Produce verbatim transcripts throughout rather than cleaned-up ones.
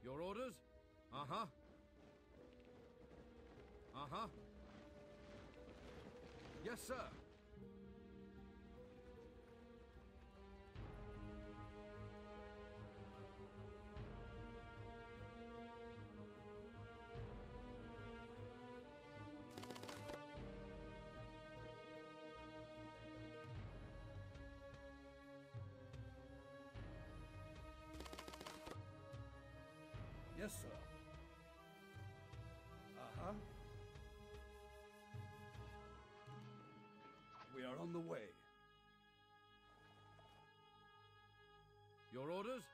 Your orders? Uh-huh. Uh-huh. Yes, sir. Yes, sir. Uh-huh. We are on the way. Your orders?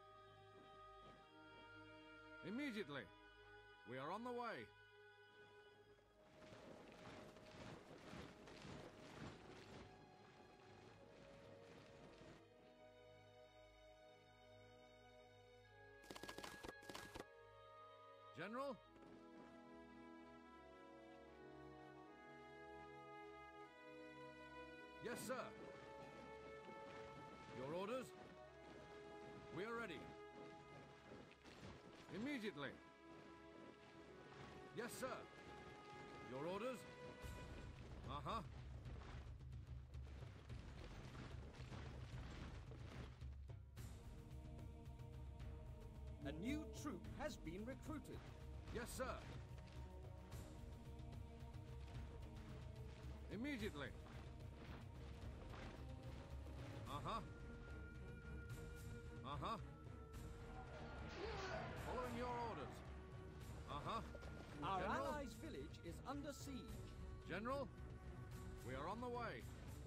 Immediately. We are on the way. General? Yes, sir. Your orders? We are ready. Immediately. Yes, sir. Your orders? Uh-huh. A new troop has been recruited. Yes, sir. Immediately. Uh-huh. Uh-huh. Following your orders. Uh-huh. Our General? allies' village is under siege. General, we are on the way.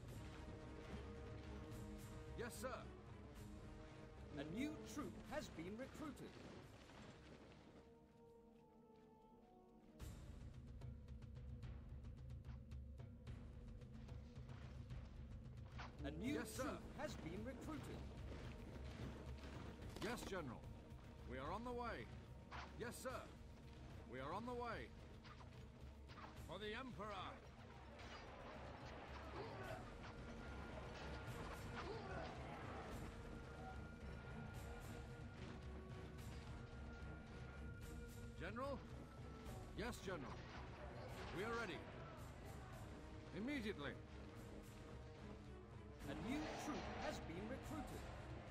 Yes, sir. A new troop has been recruited. A new Yes, sir. troop has been recruited. Yes, General. We are on the way. Yes, sir. We are on the way. For the Emperor. General? Yes, General. We are ready. Immediately. A new troop has been recruited.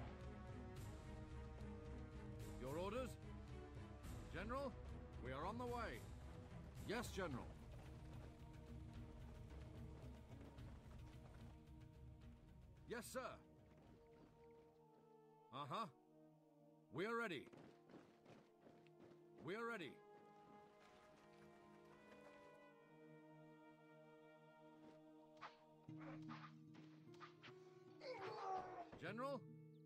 Your orders? General, we are on the way. Yes, General. Yes, sir. Uh-huh. We are ready. We are ready. General?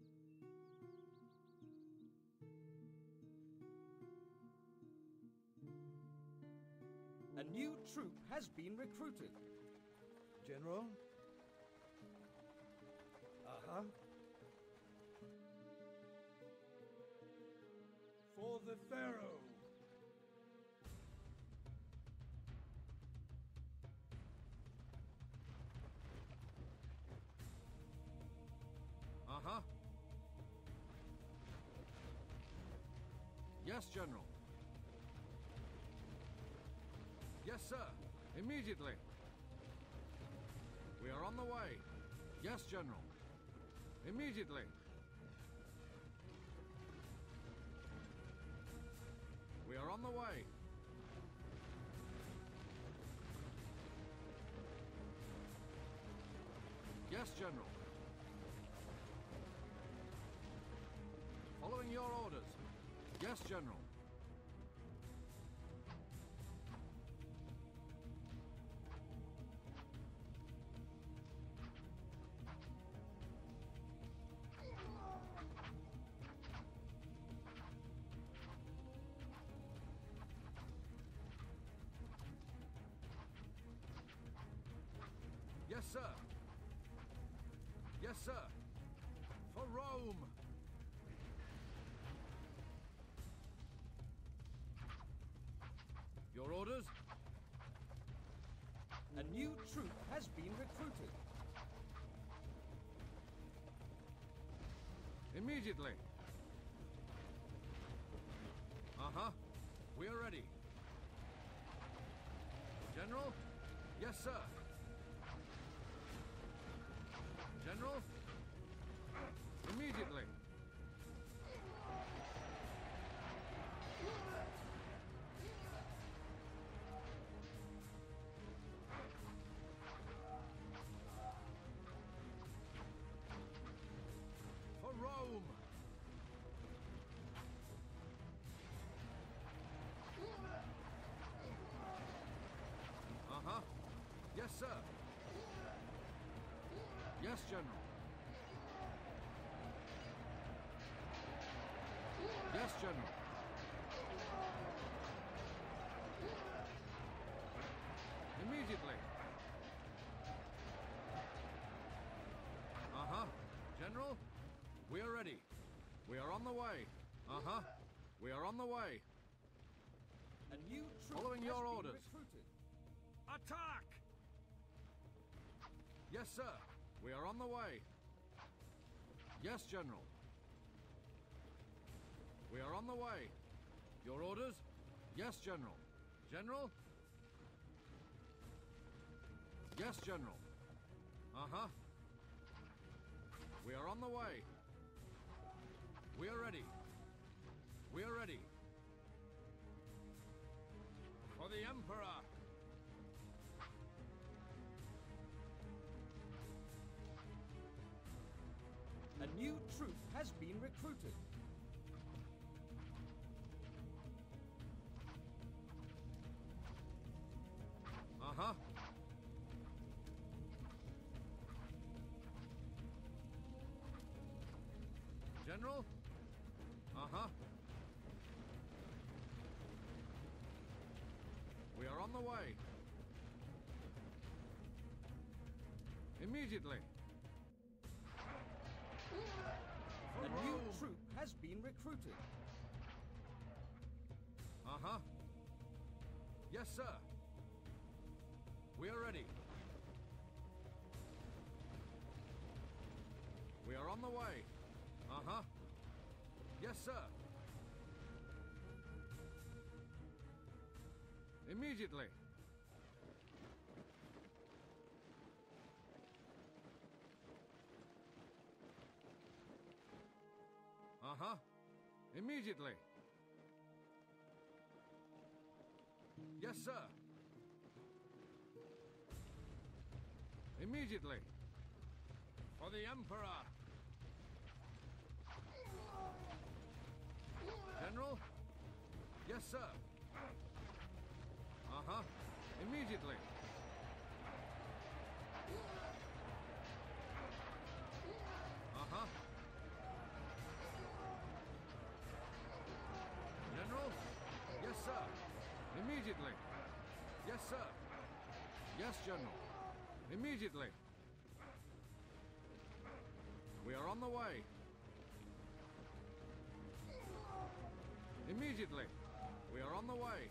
A new troop has been recruited. General? Uh-huh. For the Pharaoh. Uh-huh. Yes, General. Yes, sir. Immediately. We are on the way. Yes, General. Immediately. We are on the way. Yes, General. Following your orders. Yes, General. Yes, sir. Yes, sir. For Rome. Your orders? A new troop has been recruited. Immediately. Uh-huh. We are ready. General? Yes, sir. General? Immediately. For Rome! Uh-huh. Yes, sir. Yes, General. Yes, General. Immediately. Uh-huh. General, we are ready. We are on the way. Uh-huh. We are on the way. A new troop Following has your been orders. recruited. Attack! Yes, sir. We are on the way. Yes, General. We are on the way. Your orders? Yes, General. General? Yes, General. Uh-huh. We are on the way. We are ready. We are ready. For the Emperor! A new troop has been recruited. Uh-huh. General? Uh-huh. We are on the way. Immediately. For A new Rome. troop has been recruited. Uh-huh. Yes, sir. We are ready. We are on the way. Uh-huh. Yes, sir. Immediately. Uh-huh. Immediately. Yes, sir. Immediately. For the Emperor. General? Yes, sir. Uh-huh. Immediately. Uh-huh. General? Yes, sir. Immediately. Yes, sir. Yes, General. Immediately. We are on the way. Immediately. We are on the way.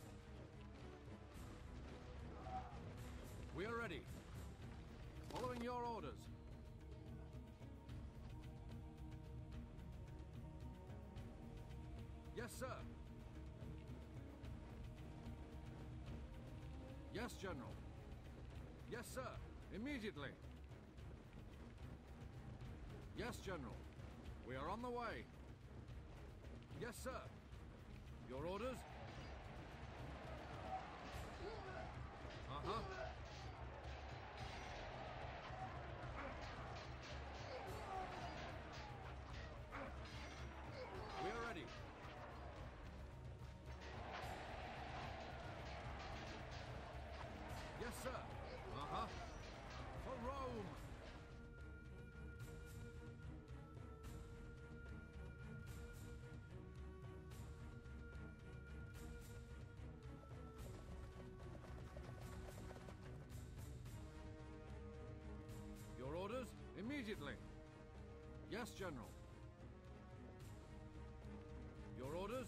We are ready. Following your orders. Yes, sir. Yes, General. Yes, sir. Immediately. Yes, General. We are on the way. Yes, sir. Your orders? Uh-huh. We are ready. Yes, sir. Uh-huh. For Rome! Your orders? Immediately. Yes, General. Your orders?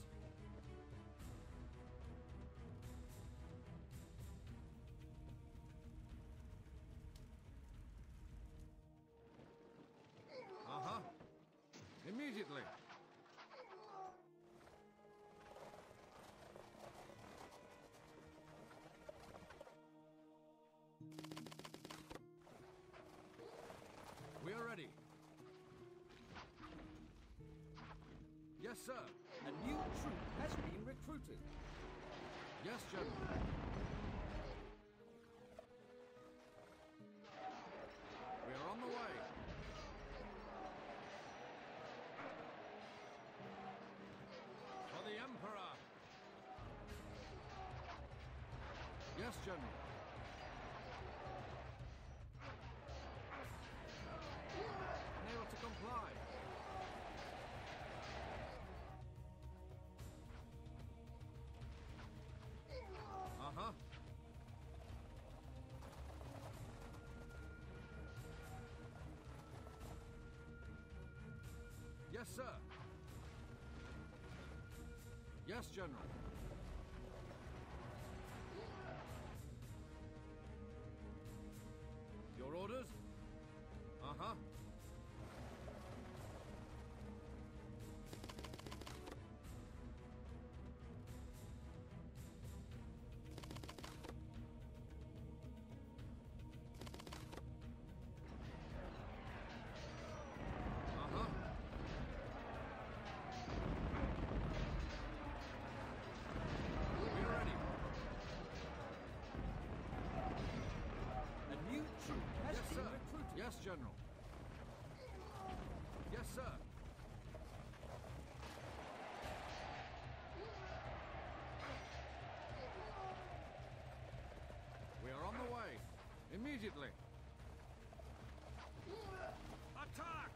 Uh-huh. Immediately. Yes, sir. A new troop has been recruited. Yes, General. We are on the way. For the Emperor. Yes, General. Unable to comply. Uh-huh. Yes, sir. Yes, General. Your orders? Uh-huh. Uh-huh. We're ready. A new troop has Yes, been sir. recruited. Yes, General. Yes, sir. We are on the way. Immediately. Attack!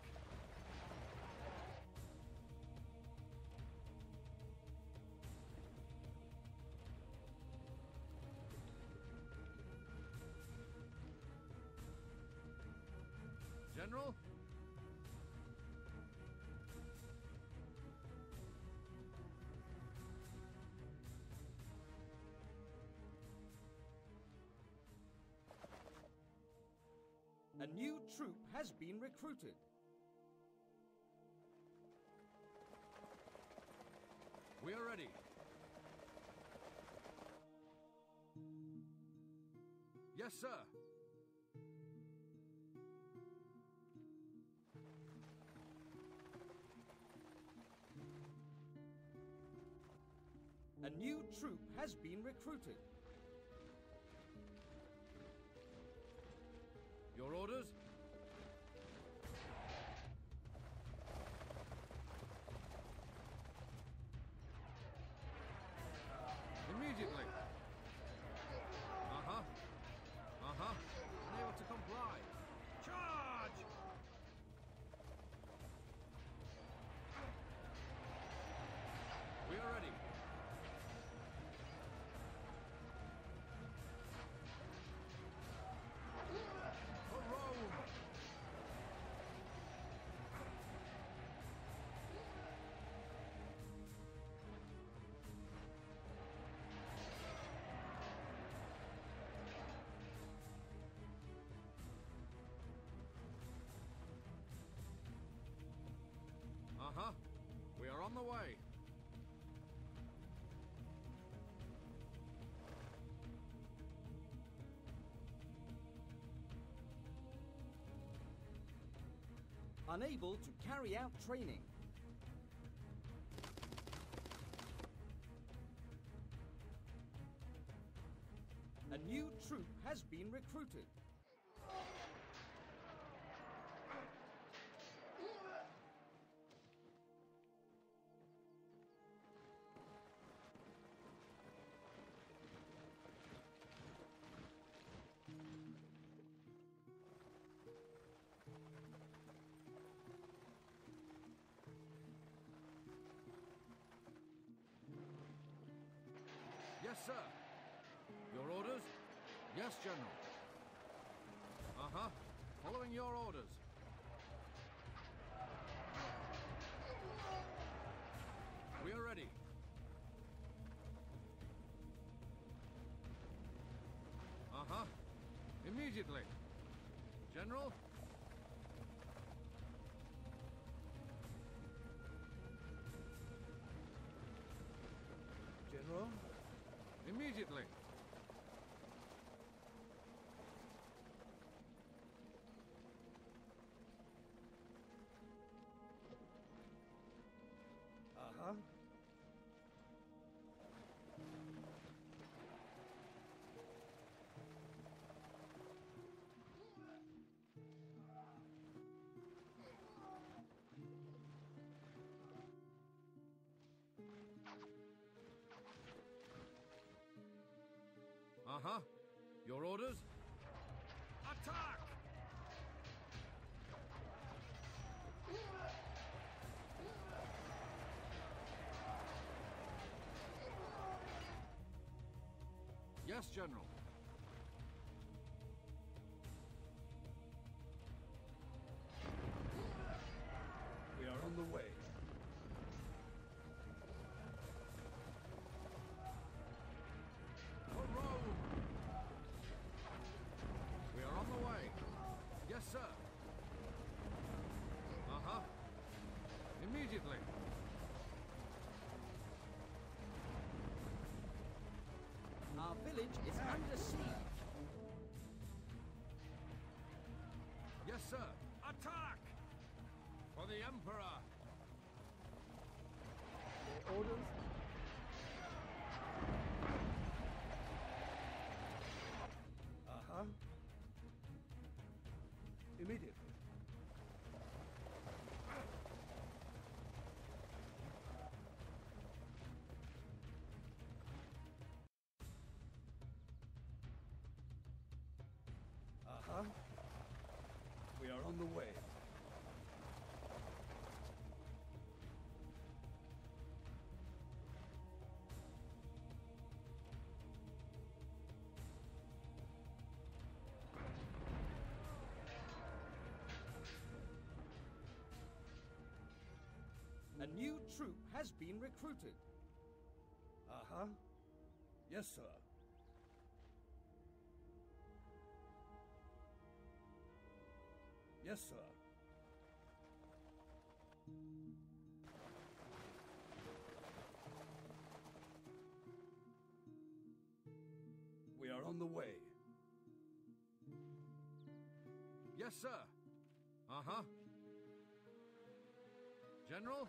General? A new troop has been recruited. We are ready. Yes, sir. A new troop has been recruited. Your orders? Immediately. Uh-huh. Uh-huh. Unable to comply. Charge! We are ready. For Rome! Uh-huh. We are on the way. Unable to carry out training. A new troop has been recruited. Yes, sir. Your orders? Yes, General. Uh-huh. Following your orders. We are ready. Uh-huh. Immediately. General? General? Immediately. Uh-huh. Uh-huh. Your orders? Attack! Yes, General. We are on the way. For Rome! We are on the way. Yes, sir. Uh-huh. Immediately. Our village is under siege. Yes, sir. Attack! For the Emperor! Your orders? Uh-huh. Immediately. Uh-huh. We are on the way. A new troop has been recruited. Uh-huh. Yes, sir. Yes, sir. We are on the way. Yes, sir. Uh-huh. General?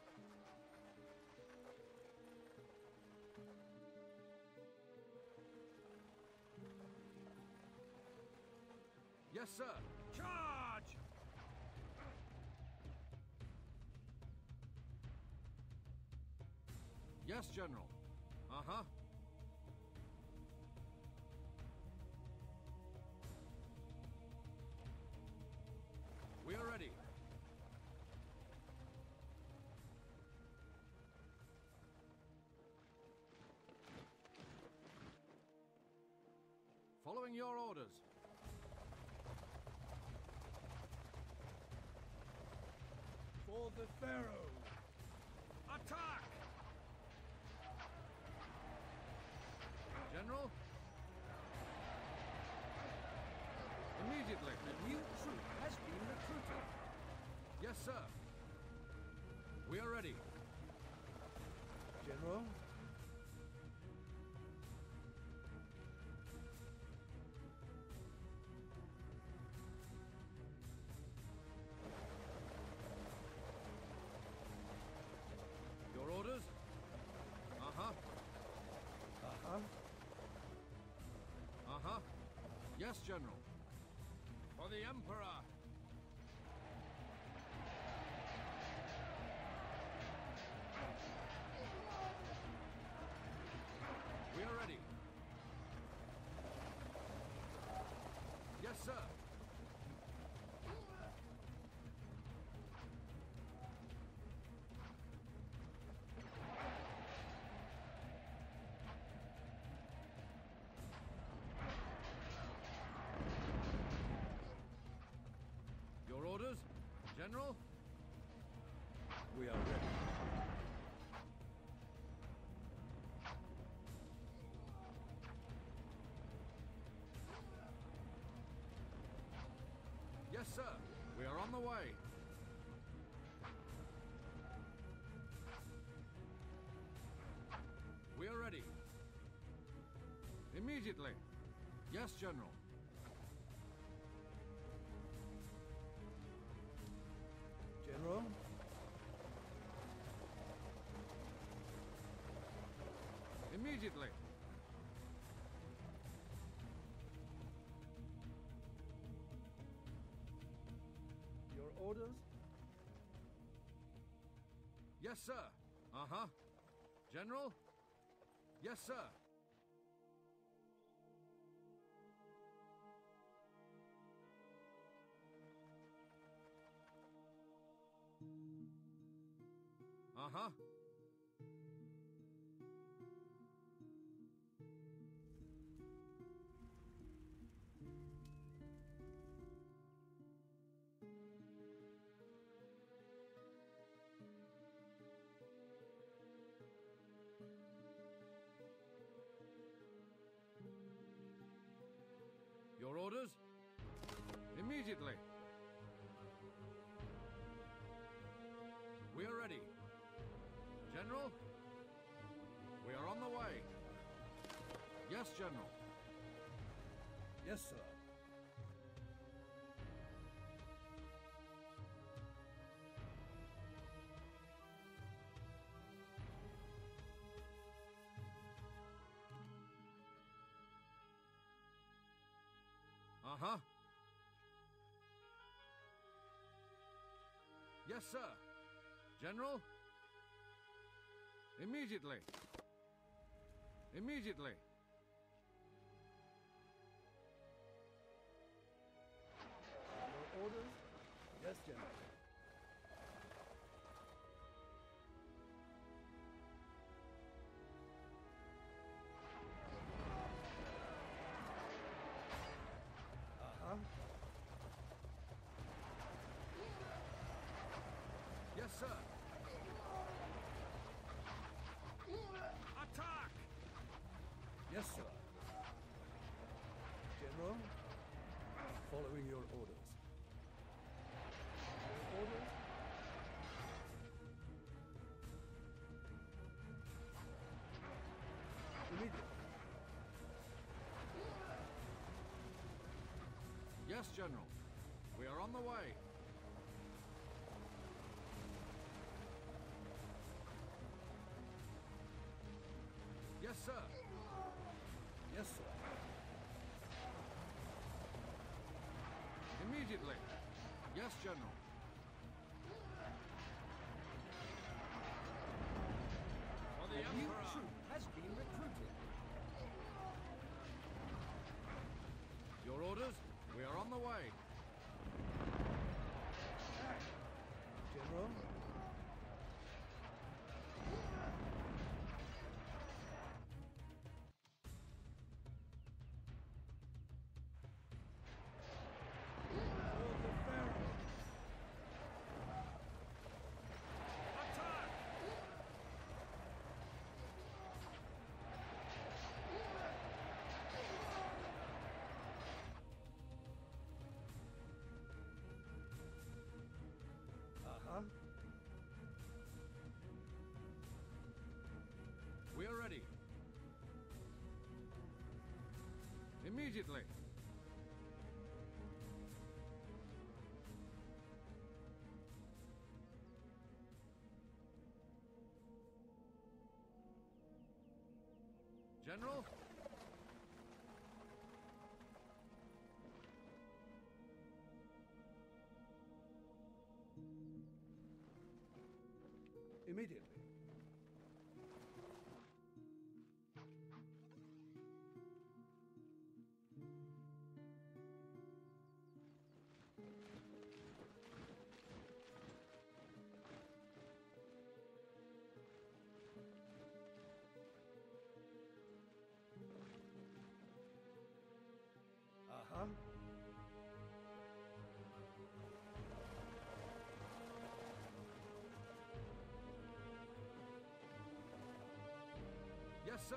Yes, sir. Charge! Yes, General. Uh-huh. We are ready. Following your orders. For the Pharaoh. Attack! General? Immediately. A new troop has been recruited. Yes, sir. We are ready. General? Your orders? Uh-huh. Uh-huh. Uh-huh. Yes, General. For the Emperor! We are ready. Yes, sir. Your orders, General? We are ready. Yes, sir. We are on the way. We are ready. Immediately. Yes, General. General? Immediately. Your orders? Yes, sir. Uh-huh. General? Yes, sir. Uh-huh. Your orders? Immediately. We are ready. General? We are on the way. Yes, General. Yes, sir. Uh-huh. Yes, sir. General? Immediately. Immediately. Your orders? Yes, General. Uh-huh. Yes, sir. Attack! Yes, sir. General, following your orders. Your orders? Immediately. Yes, General. We are on the way. Yes, sir. Yes, sir. Immediately. Yes, General. For the A new Emperor. troop has been recruited. Your orders? We are on the way. General? For the Pharaoh. Attack! Uh-huh. We are ready. Immediately. General? Immediately. Uh-huh. Yes, sir.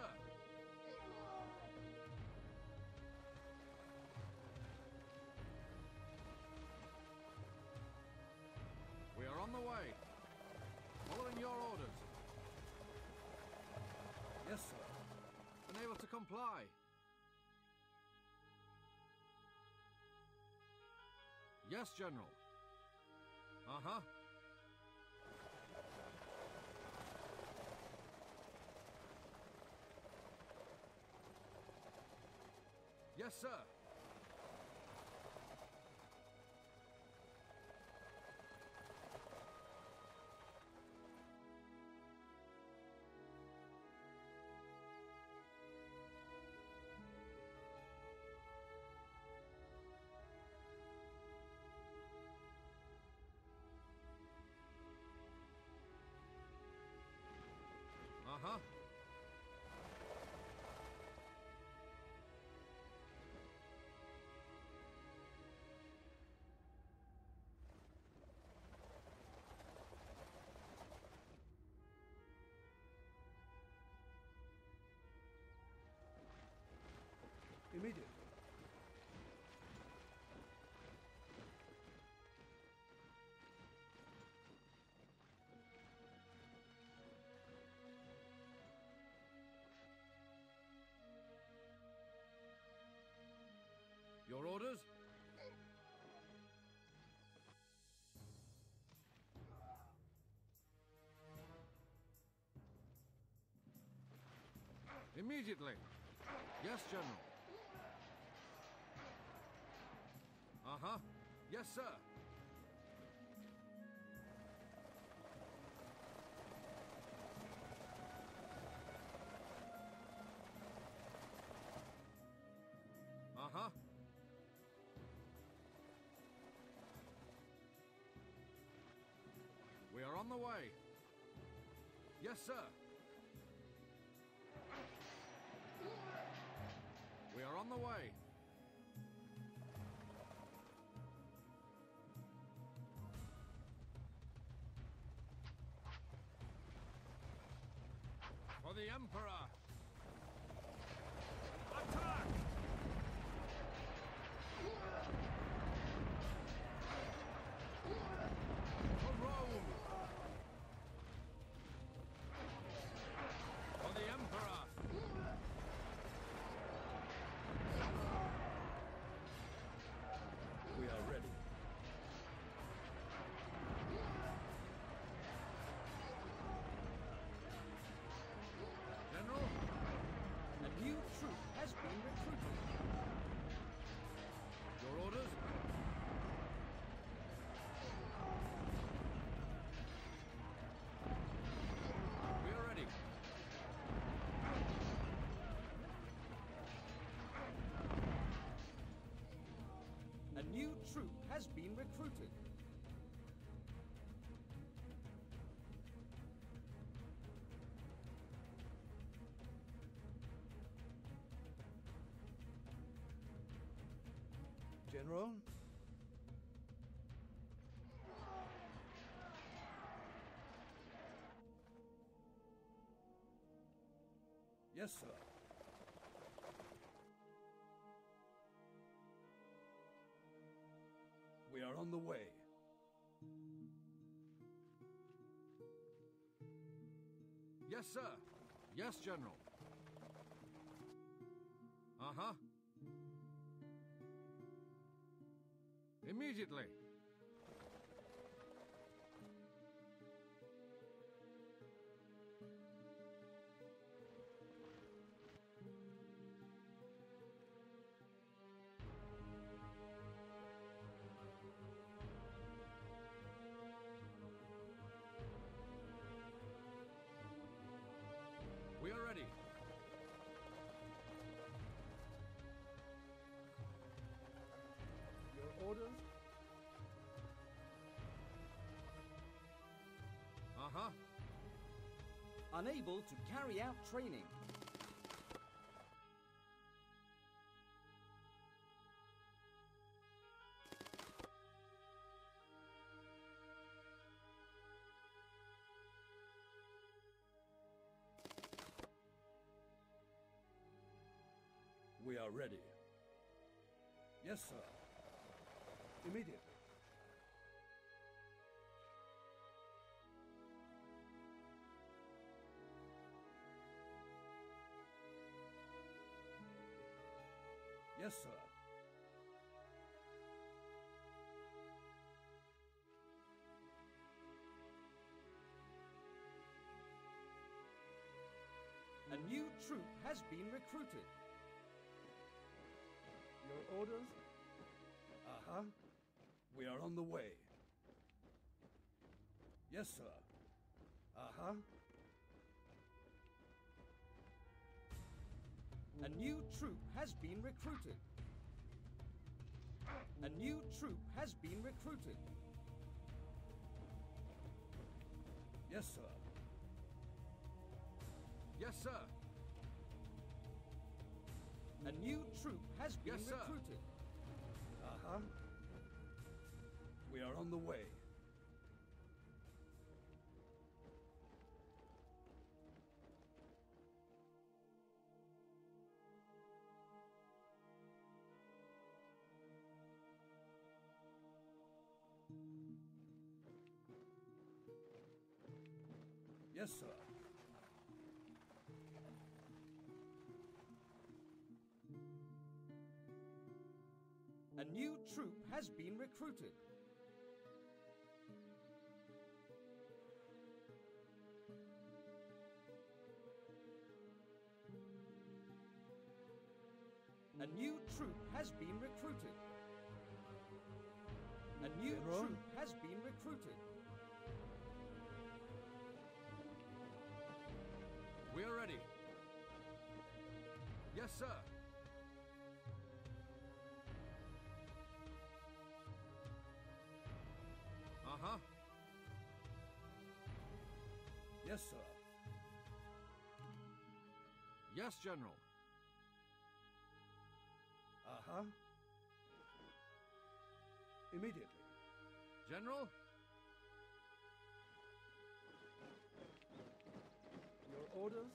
We are on the way. Following your orders. Yes, sir. Unable to comply. Yes, General. Uh-huh. Yes, sir. Uh-huh. Immediately. Your orders? Immediately. Yes, General. Uh-huh. Yes, sir. Uh-huh. We are on the way. Yes, sir. We are on the way. For the Emperor! Attack! For Rome! For the Emperor! We are ready. General? A new troop has been recruited. Your orders? We are ready. A new troop has been recruited. General? Yes, sir. We are on the way. Yes, sir. Yes, General. Uh-huh. Immediately. We are ready. Your orders? Uh-huh. Unable to carry out training. We are ready. Yes, sir. Immediately. Yes, sir. A new troop has been recruited. Your orders? Uh-huh. We are on the way. Yes, sir. Uh-huh. A new troop has been recruited. A new troop has been recruited. Yes, sir. Yes, sir. A new troop has been Yes, sir. recruited. Uh-huh. We are on the way. Yes, sir. A new troop has been recruited. A new troop has been recruited. A new General? troop has been recruited. We are ready. Yes, sir. Uh-huh. Yes, sir. Yes, General. Uh-huh. Immediately. General? Your orders?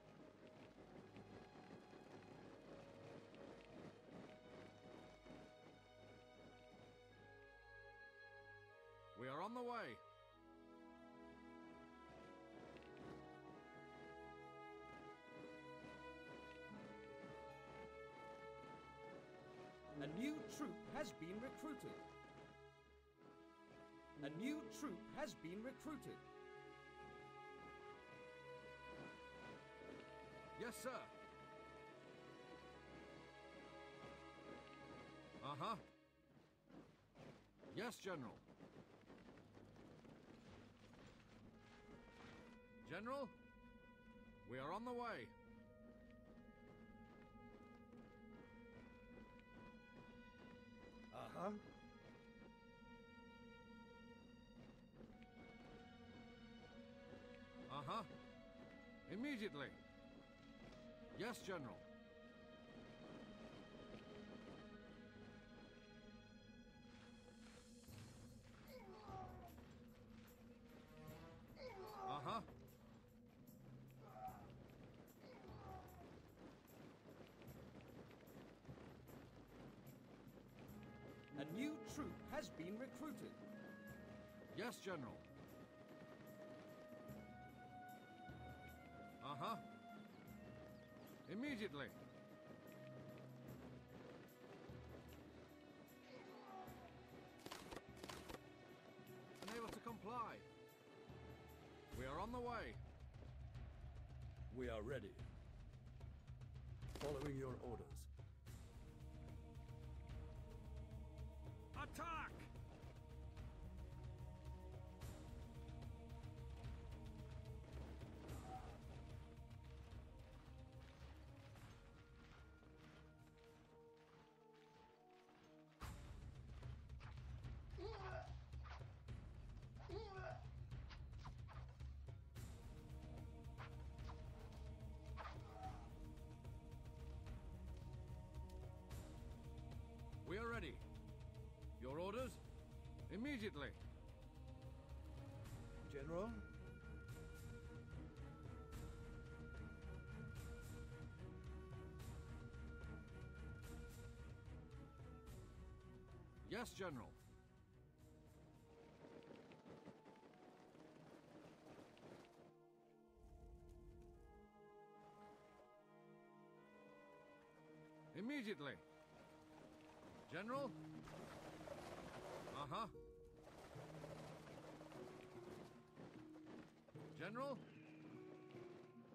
We are on the way. A new troop has been recruited. A new troop has been recruited. Yes, sir. Uh-huh. Yes, General. General, we are on the way. Uh-huh. Uh-huh. Immediately. Yes, General. Uh-huh. A new troop has been recruited. Yes, General. Uh-huh. Immediately. Unable to comply. We are on the way. We are ready. Following your orders. Attack! We are ready. Your orders? Immediately. General? Yes, General. Immediately. General? Uh-huh. General?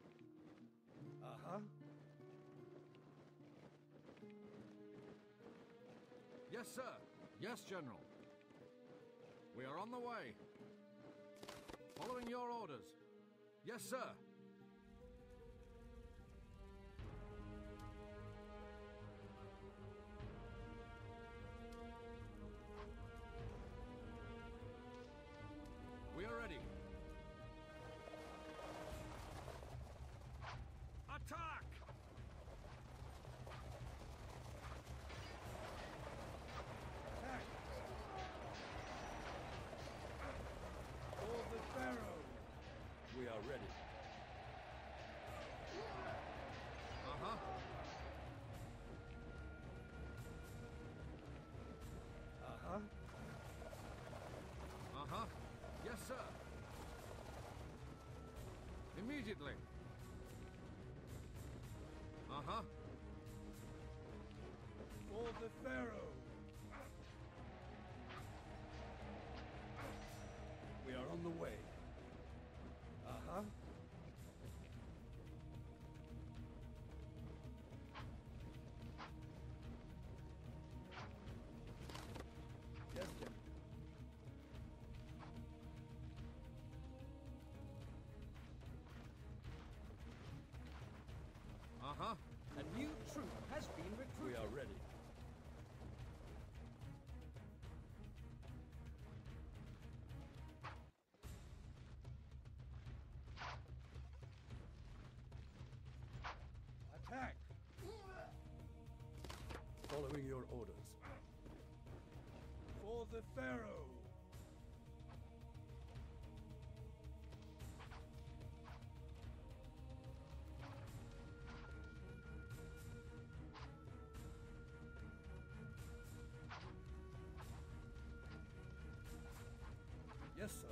Uh-huh. Yes, sir. Yes, General. We are on the way. Following your orders. Yes, sir. We are ready. Attack! Attack! For the Pharaoh! We are ready. Uh-huh. Uh-huh. Uh-huh. Yes, sir. Immediately. Uh-huh. For the Pharaoh! We are on the way. Uh-huh. Yes, General. Uh-huh. A new troop has been We recruited. are ready. Attack! Following your orders. For the Pharaoh! Yes, sir.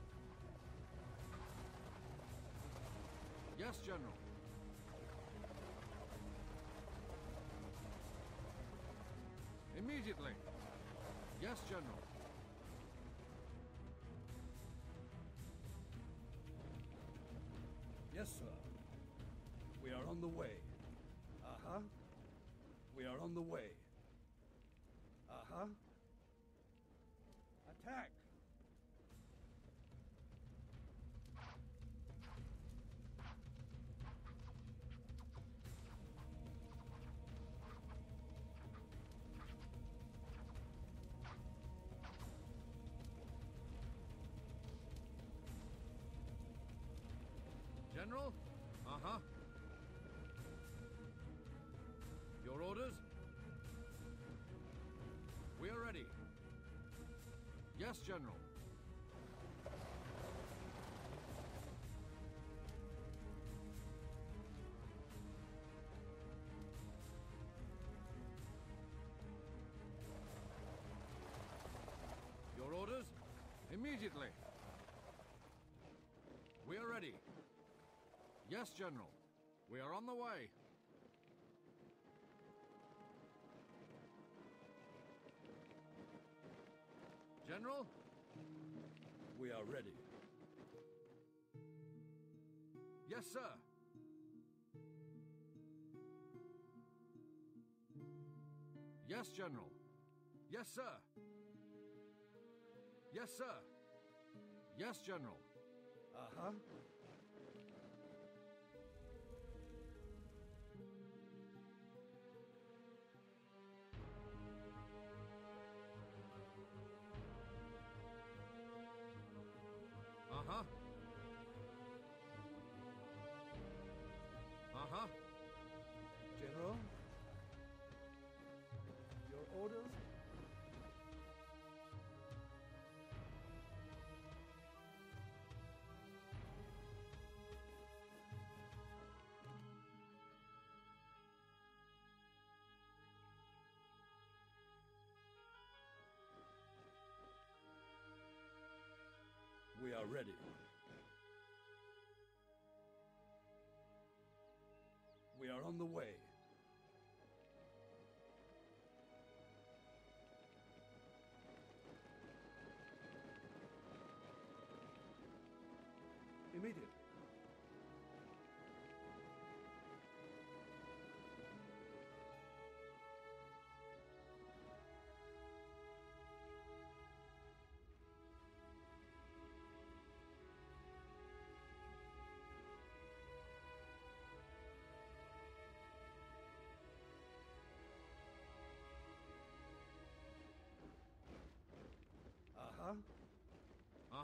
Yes, General. Immediately. Yes, General. Yes, sir. We are on the way. Uh-huh. We are on the way. Uh-huh. Attack! General? Uh-huh. Your orders? We are ready. Yes, General. Your orders? Immediately. We are ready. Yes, General. We are on the way. General? We are ready. Yes, sir. Yes, General. Yes, sir. Yes, sir. Yes, General. Uh-huh. Uh-huh. Uh-huh. General? Your orders? We are ready. We are on the way. Immediately.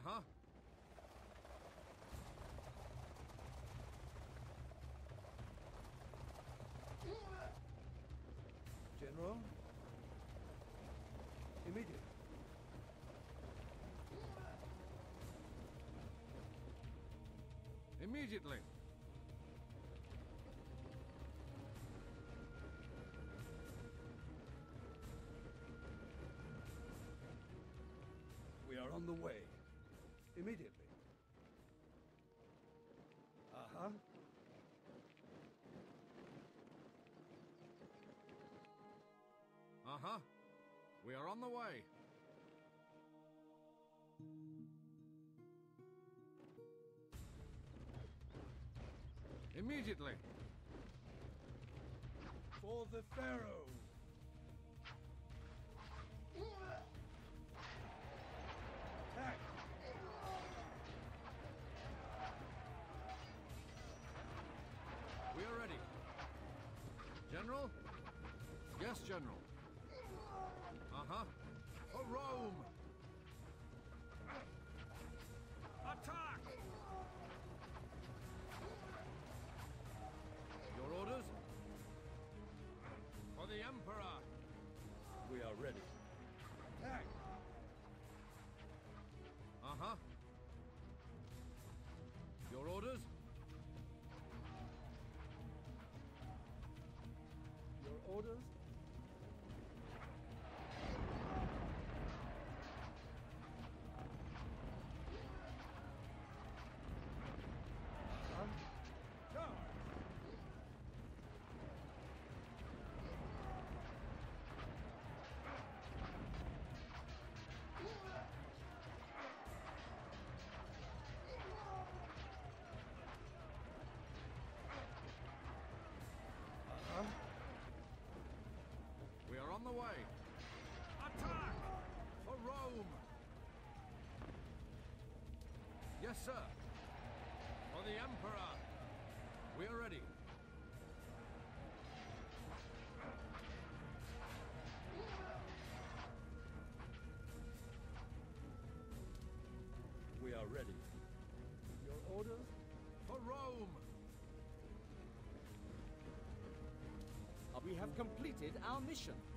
Uh-huh. General? Immediate. Immediately. We are on the way. Immediately. Uh-huh. Uh-huh. We are on the way. Immediately. For the Pharaoh. Attack. We are ready. General? Yes, General. Uh-huh. For Rome! Attack! Your orders? For the Emperor! We are ready. Attack. Uh-huh. Your orders? Your orders? Huh? Charge! Uh-huh. We are on the way. Attack! For Rome! Yes, sir. For the Emperor! We are ready. We are ready. Your orders? For Rome! We have completed our mission.